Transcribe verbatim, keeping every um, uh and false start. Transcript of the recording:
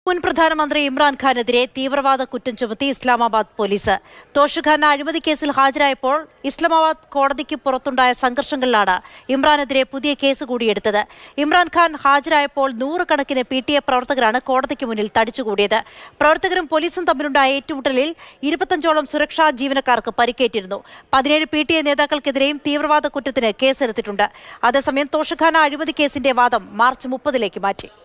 മുൻ പ്രധാനമന്ത്രി ഇമ്രാൻഖാനെതിരെ തീവ്രവാദ കുറ്റം ചുമത്തി ഇസ്ലാമാബാദ് പോലീസ്. തോഷഖാന അഴിമതി കേസിൽ ഹാജരായപ്പോൾ ഇസ്ലാമാബാദ് കോടതിക്ക് പുറത്തുണ്ടായ സംഘർഷങ്ങളിലാണ് ഇമ്രാനെതിരെ പുതിയ കേസ് കൂടിയെടുത്തത്. ഇമ്രാൻഖാൻ ഹാജരായപ്പോൾ നൂറുകണക്കിന് പി ടി എ പ്രവർത്തകരാണ് കോടതിക്ക് മുന്നിൽ തടിച്ചുകൂടിയത്. പ്രവർത്തകരും പോലീസും തമ്മിലുണ്ടായ ഏറ്റുമുട്ടലിൽ ഇരുപത്തഞ്ചോളം സുരക്ഷാ ജീവനക്കാർക്ക് പരിക്കേറ്റിരുന്നു. പതിനേഴ് പി ടി എ നേതാക്കൾക്കെതിരെയും തീവ്രവാദ കുറ്റത്തിന് കേസെടുത്തിട്ടുണ്ട്. അതേസമയം തോഷഖാന അഴിമതി കേസിന്റെ വാദം മാർച്ച് മുപ്പതിലേക്ക് മാറ്റി.